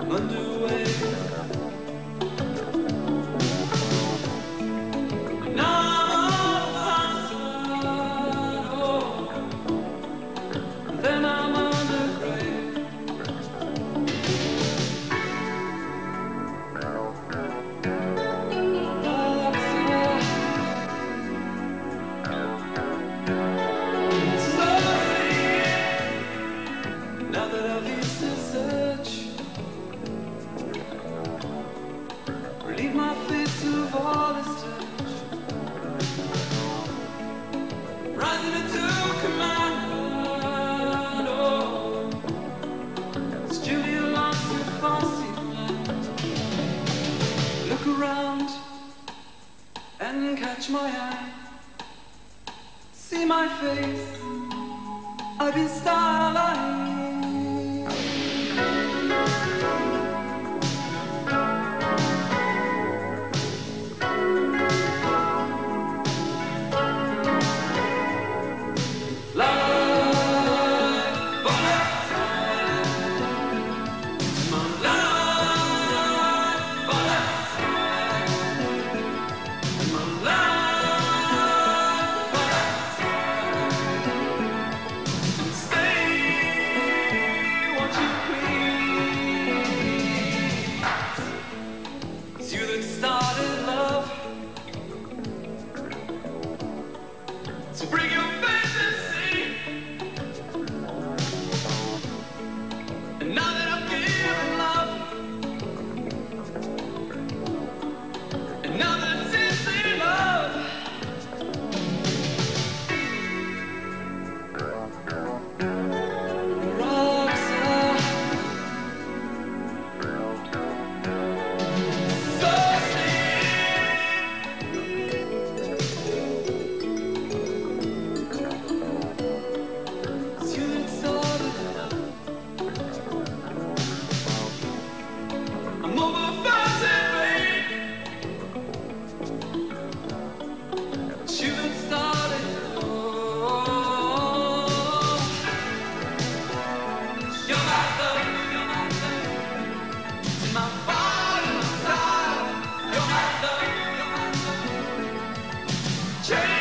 underway. Now I'm on the then I'm under grave. Now that I've used this search, relieve my face of all this touch, rising into command. Oh, it's Julia lost her fancy plan. Look around and catch my eye. See my face, I've been stylized. So bring your face and see. And now that I've given love, and now that it's sincere love, Roxanne, so I'm over fast and vain. Shooting started. Oh, you're my love, in my body, my style. You're my love, change.